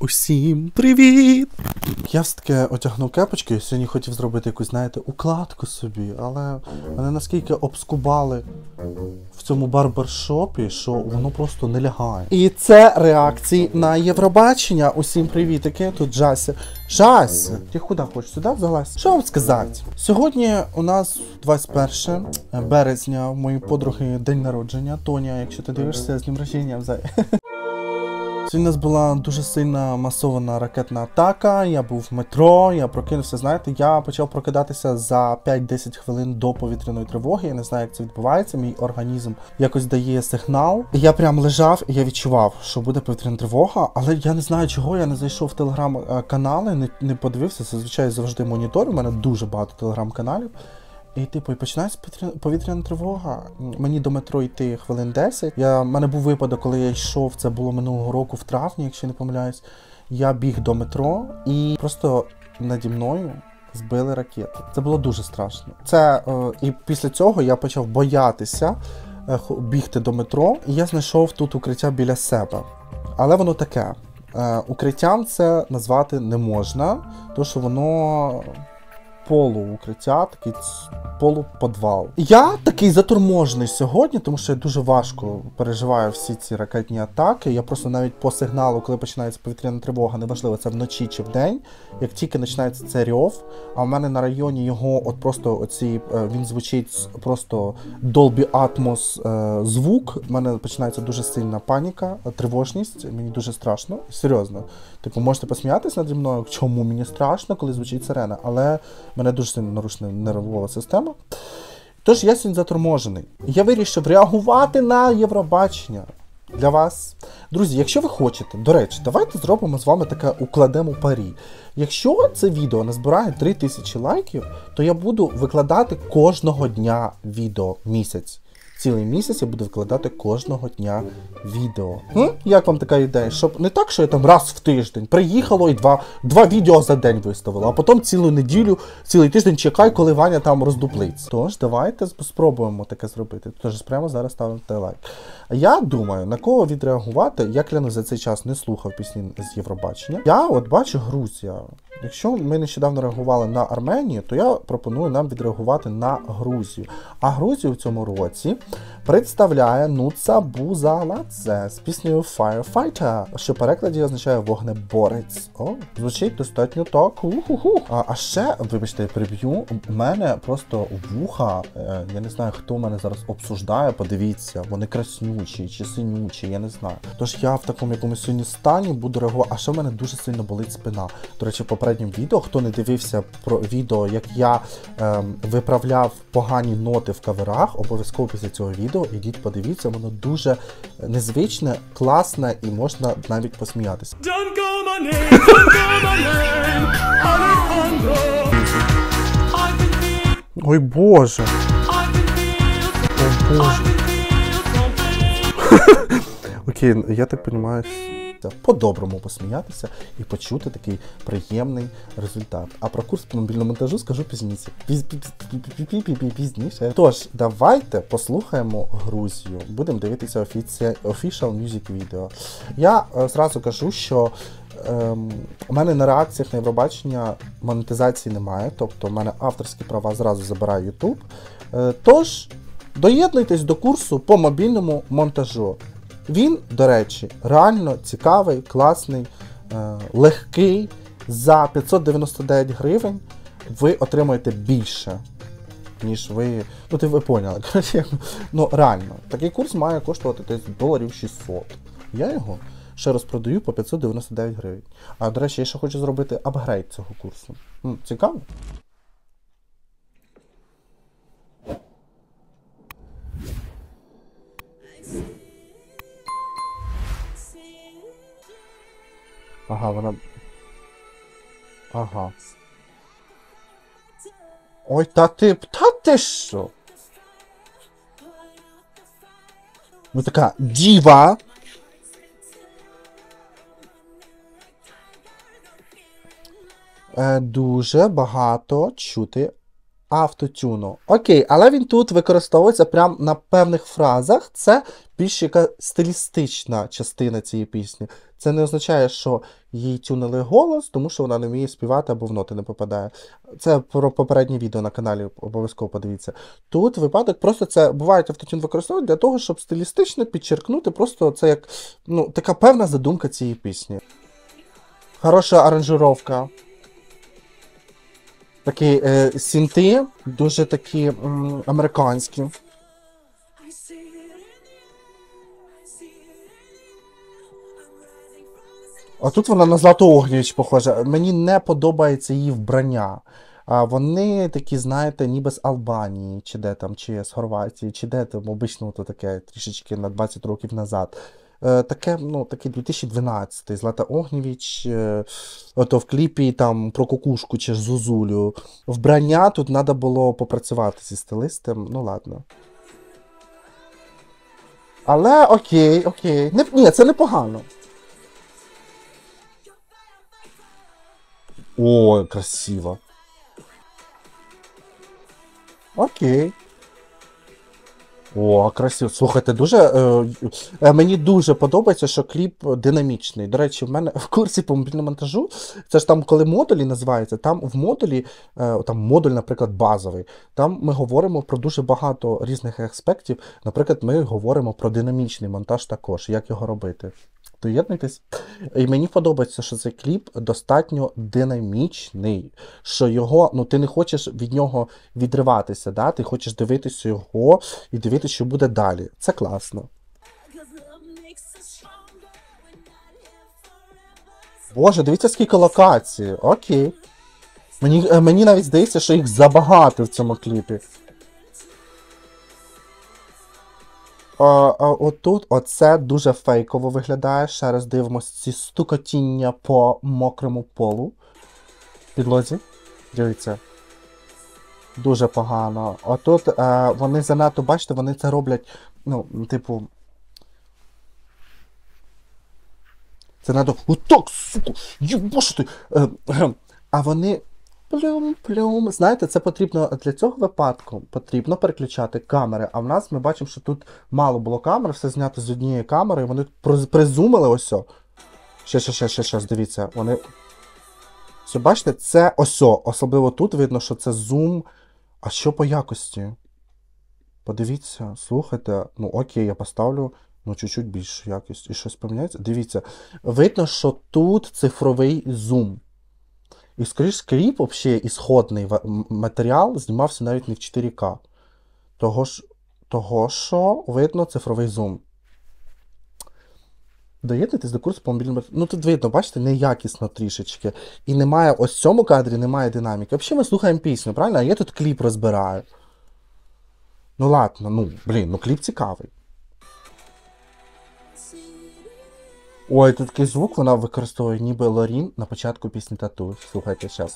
Усім привіт! Я все-таки одягнув кепочки, сьогодні хотів зробити якусь, знаєте, укладку собі, але мене наскільки обскубали в цьому барбершопі, що воно просто не лягає. І це реакції на Євробачення. Усім привітики, тут Жася. Жася, ти куди хочеш? Сюди залазь? Що вам сказати? Сьогодні у нас 21 березня, в моєї подруги день народження. Тоня, якщо ти дивишся, з днем рождення взагалі. Сьогодні у нас була дуже сильна масована ракетна атака, я був в метро, я прокинувся, знаєте, я почав прокидатися за 5-10 хвилин до повітряної тривоги, я не знаю, як це відбувається, мій організм якось дає сигнал. І я прям лежав, і я відчував, що буде повітряна тривога, але я не знаю чого, я не зайшов в телеграм-канали, не подивився, зазвичай завжди моніторю, у мене дуже багато телеграм-каналів. І типу, і починається повітряна тривога. Мені до метро йти хвилин 10. У мене був випадок, коли я йшов, це було минулого року в травні, якщо не помиляюсь. Я біг до метро і просто наді мною збили ракету. Це було дуже страшно. І після цього я почав боятися бігти до метро, і я знайшов тут укриття біля себе. Але воно таке. Укриттям це назвати не можна, тому що воно полуукриття, такий полуподвал. Я такий заторможений сьогодні, тому що я дуже важко переживаю всі ці ракетні атаки. Я просто навіть по сигналу, коли починається повітряна тривога, неважливо, це вночі чи вдень, як тільки починається цей рьов, а в мене на районі його от просто він звучить просто Dolby Atmos звук, в мене починається дуже сильна паніка, тривожність, мені дуже страшно, серйозно. Типу, можете посміятися наді мною, чому мені страшно, коли звучить сирена, але в мене дуже сильно нарушена нервова система. Тож я сьогодні заторможений. Я вирішив реагувати на Євробачення для вас. Друзі, якщо ви хочете, до речі, давайте зробимо з вами таке, укладемо парі. Якщо це відео назбирає 3000 лайків, то я буду викладати кожного дня відео місяць. Цілий місяць я буду викладати кожного дня відео. Як вам така ідея? Щоб не так, що я там раз в тиждень приїхало і два відео за день виставило, а потім цілу неділю, цілий тиждень чекай, коли Ваня там роздуплиться. Тож, давайте спробуємо таке зробити. Тож, прямо зараз ставте лайк. Я думаю, на кого відреагувати, я клянусь, за цей час не слухав пісні з Євробачення. Я от бачу Грузія. Якщо ми нещодавно реагували на Арменію, то я пропоную нам відреагувати на Грузію. А Грузію в цьому році представляє Нуца Бузаладзе з піснею Firefighter, що в перекладі означає вогнеборець. О, звучить достатньо так. А ще, вибачте, приб'ю, у мене просто вуха, я не знаю, хто мене зараз обсуждає, подивіться, вони краснючі чи синючі, я не знаю. Тож я в такому якомусь сьогодні стані буду реагувати, а ще в мене дуже сильно болить спина. До речі, в попередньому відео, хто не дивився про відео, як я виправляв погані ноти в каверах, обов'язково після цього відео ідіть подивіться, воно дуже незвичне, класне і можна навіть посміятися. Ой Боже! О Боже! Окей, я так розумію, по-доброму посміятися і почути такий приємний результат. А про курс по мобільному монтажу скажу пізніше. Пізніше. Тож, давайте послухаємо Грузію. Будемо дивитися official music video. Я зразу кажу, що у мене на реакціях на Євробачення монетизації немає, тобто в мене авторські права зразу забирає YouTube. Тож, доєднуйтесь до курсу по мобільному монтажу. Він, до речі, реально цікавий, класний, легкий. За 599 гривень ви отримаєте більше, ніж ви... Ну, ви поняли. Ну, реально. Такий курс має коштувати десь $600. Я його ще розпродаю по 599 гривень. А, до речі, я ще хочу зробити апгрейд цього курсу. Цікаво? Ага, вона... Ага. Ой, та ти що? Ну така діва. Дуже багато чути автотюну. Окей, але він тут використовується прямо на певних фразах. Це більш яка стилістична частина цієї пісні. Це не означає, що їй тюнили голос, тому що вона не вміє співати або в ноти не попадає. Це про попереднє відео на каналі, обов'язково подивіться. Тут випадок, просто це бувають автотюн використовують для того, щоб стилістично підчеркнути, просто це як, ну, така певна задумка цієї пісні. Хороша аранжировка. Такі синти, дуже такі американські. А тут вона на Злату Огнєвіч похожа. Мені не подобається її вбрання. Вони такі, знаєте, ніби з Албанії, чи де там, чи з Хорватії, чи де там, обично то таке трішечки на 20 років назад. Таке, ну, такий 2012-й, Злата Огнєвіч, ото в кліпі там про кукушку чи Зузулю. Вбрання тут треба було попрацювати зі стилистом, ну ладно. Але окей. Ні, це непогано. О, красиво. Окей. О, красиво. Слухайте, мені дуже подобається, що кліп динамічний. До речі, в мене в курсі по мобільному монтажу, це ж там, коли модулі називаються, там в модулі, там модуль, наприклад, базовий, там ми говоримо про дуже багато різних аспектів. Наприклад, ми говоримо про динамічний монтаж також, як його робити. Доєднуйтесь. І мені подобається, що цей кліп достатньо динамічний, що його, ну ти не хочеш від нього відриватися, да? Ти хочеш дивитися його і дивитися, що буде далі. Це класно. Боже, дивіться, скільки локацій. Окей. Мені навіть здається, що їх забагато в цьому кліпі. Отут оце дуже фейково виглядає. Ще раз дивимося ці стукотіння по мокрому полу. Підлозі. Дивіться. Дуже погано. Отут вони занадто, бачите, вони це роблять, ну, типу. Це надо. Отак, сука! Єбошити! А вони. Плюм. Знаєте, це потрібно для цього випадку потрібно переключати камери. А в нас ми бачимо, що тут мало було камер, все знято з однієї камери, і вони призумили ось. Ще, дивіться. Вони. Все, бачите, це ось. Особливо тут видно, що це зум. А що по якості? Подивіться, слухайте. Ну окей, я поставлю, ну, чуть-чуть більшу якість. І щось поміняється. Дивіться. Видно, що тут цифровий зум. І, скоріш, кліп, взагалі, ісходний матеріал знімався навіть не в 4К. Того, що видно цифровий зум. Доєднуйтесь до курсу по мобільному. Ну, тут видно, бачите, неякісно трішечки. І немає, ось в цьому кадрі немає динаміки. Взагалі ми слухаємо пісню, правильно? А я тут кліп розбираю. Ну ладно, ну кліп цікавий. Ой, тут такий звук вона використовує, ніби Лорін на початку пісні Тату. Слухайте, зараз.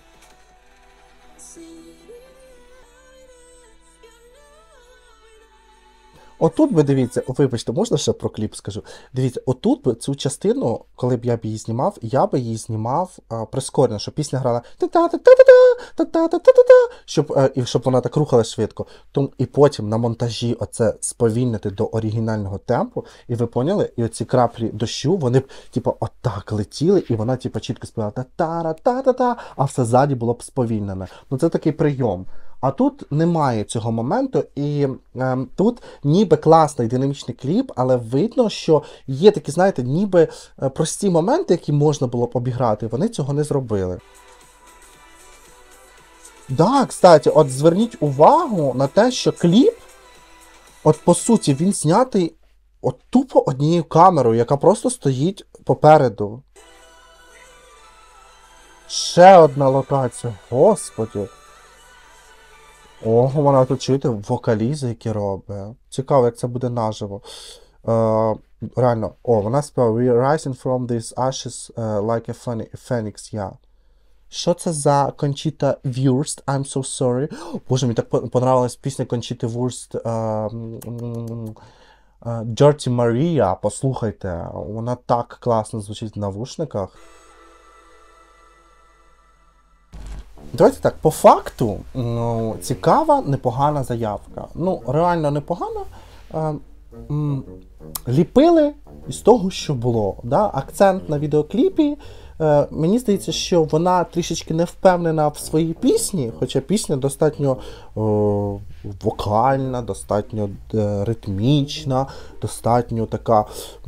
Отут би, дивіться, вибачте, можна ще про кліп скажу? Дивіться, отут би цю частину, коли б я б її знімав, я би її знімав прискорено, щоб пісня грала щоб вона так рухалась швидко. І потім на монтажі оце сповільнити до оригінального темпу, і ви поняли? І оці краплі дощу, вони б, типу, отак летіли, і вона, типу, чітко співала та-та-та-та-та, а все ззаді було б сповільнене. Ну це такий прийом. А тут немає цього моменту, і тут ніби класний динамічний кліп, але видно, що є такі, знаєте, ніби прості моменти, які можна було б обіграти, вони цього не зробили. Да, кстати, от зверніть увагу на те, що кліп, от по суті, він знятий от тупо однією камерою, яка просто стоїть попереду. Ще одна локація, господи. Ого, вона тут чуєте, вокалізи, які робить. Цікаво, як це буде наживо. Реально, вона співає "We're rising from these ashes like a phoenix", yeah. Що це за Conchita Wurst? I'm so sorry. Боже, мені так понравилась пісня Conchita Wurst Dirty Maria. Послухайте, вона так класно звучить в навушниках. Давайте так, по факту, цікава, непогана заявка. Ну, реально непогана. Ліпили, із того, що було. Да? Акцент на відеокліпі. Мені здається, що вона трішечки не впевнена в своїй пісні, хоча пісня достатньо вокальна, достатньо ритмічна, достатньо така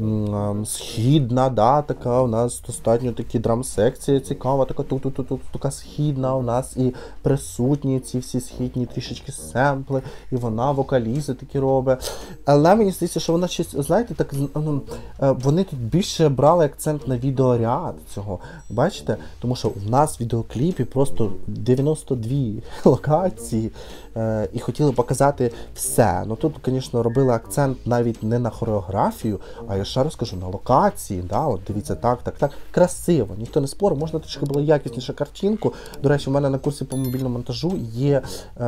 східна, да, така у нас достатньо такі драм-секція цікава, така така східна у нас і присутні ці всі східні трішечки семпли, і вона вокалізи такі робить. Але мені здається, що вона щось, знаєте, так, вони тут більше брали акцент на відеоряд цього. Бачите? Тому що в нас в відеокліпі просто 92 локації і хотіли показати все. Ну тут, звісно, робили акцент навіть не на хореографію, а я ще раз кажу, на локації. Да? От дивіться, так. Красиво, ніхто не спорив, можна трішки було якісніше картинку. До речі, в мене на курсі по мобільному монтажу є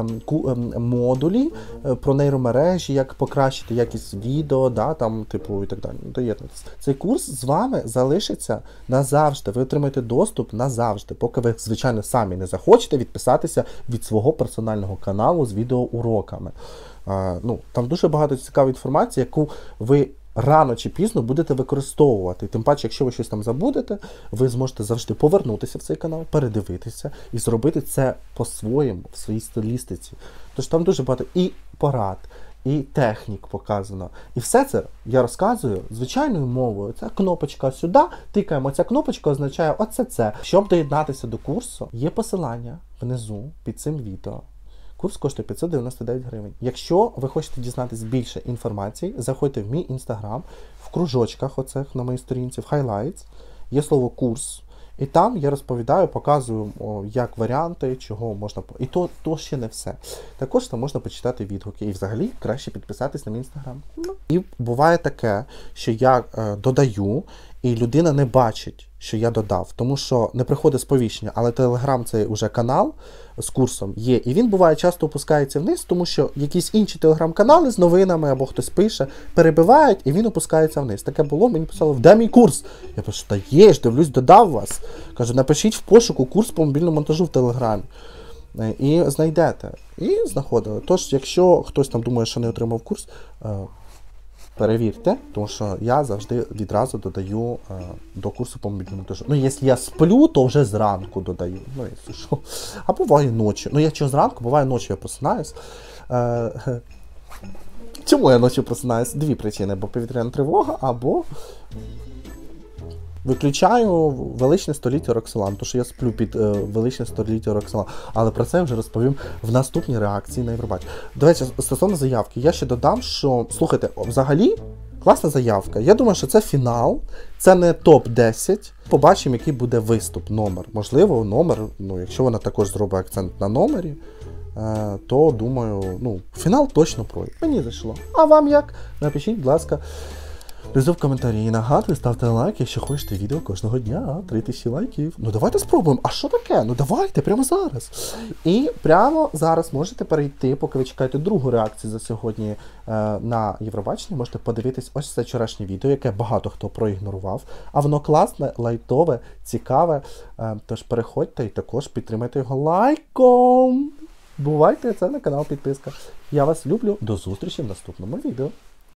модулі про нейромережі, як покращити якість відео, да, там, типу, і так далі. Доєднуйтесь. Цей курс з вами залишиться назавжди. Ви отримаєте доступ назавжди, поки ви, звичайно, самі не захочете відписатися від свого персонального каналу з відеоуроками. Там дуже багато цікавої інформації, яку ви рано чи пізно будете використовувати. Тим паче, якщо ви щось там забудете, ви зможете завжди повернутися в цей канал, передивитися і зробити це по-своєму, в своїй стилістиці. Тож там дуже багато і порад, і технік показано. І все це я розказую звичайною мовою. Ця кнопочка сюди, тикаємо, ця кнопочка означає оце це. Щоб доєднатися до курсу, є посилання внизу під цим відео. Курс коштує 599 гривень. Якщо ви хочете дізнатися більше інформації, заходьте в мій інстаграм, в кружочках оцих на моїй сторінці, в highlights, є слово «курс». І там я розповідаю, показую, як варіанти, чого можна... І то ще не все. Також там можна почитати відгуки. І взагалі краще підписатись на мій інстаграм. І буває таке, що я додаю, і людина не бачить, що я додав. Тому що не приходить сповіщення, але Телеграм це вже канал з курсом є. І він буває часто опускається вниз, тому що якісь інші телеграм-канали з новинами або хтось пише, перебивають, і він опускається вниз. Таке було, мені писали, де мій курс? Я пишу, та є ж, дивлюсь, додав вас. Кажу, напишіть в пошуку курс по мобільному монтажу в Телеграмі. І знайдете. І знаходили. Тож, якщо хтось там думає, що не отримав курс, перевірте, тому що я завжди відразу додаю до курсу по мобільному монтажу. Ну, якщо я сплю, то вже зранку додаю. Ну, якщо що. А буває ночі. Ну, якщо зранку, буває ночі я просинаюсь. Чому я ночі просинаюсь? Дві причини. Або повітряна тривога, або виключаю величне століття Роксолан, тому що я сплю під величне століття Роксолан. Але про це я вже розповім в наступній реакції на Євробачення. До речі, стосовно заявки, я ще додам, що, слухайте, взагалі, класна заявка. Я думаю, що це фінал, це не топ-10. Побачимо, який буде виступ, номер. Можливо, номер, якщо вона також зробить акцент на номері, то, думаю, фінал точно пройде. Мені зайшло. А вам як? Напишіть, будь ласка, внизу в коментарі. І нагадую, ставте лайк, якщо хочете відео кожного дня. 3000 лайків. Давайте спробуємо. А що таке? Давайте, прямо зараз. І прямо зараз можете перейти, поки ви чекаєте другу реакцію за сьогодні на Євробачення. Можете подивитись ось це вчорашнє відео, яке багато хто проігнорував. А воно класне, лайтове, цікаве. Тож переходьте і також підтримайте його лайком. Бувайте, це на канал підписка. Я вас люблю. До зустрічі в наступному відео.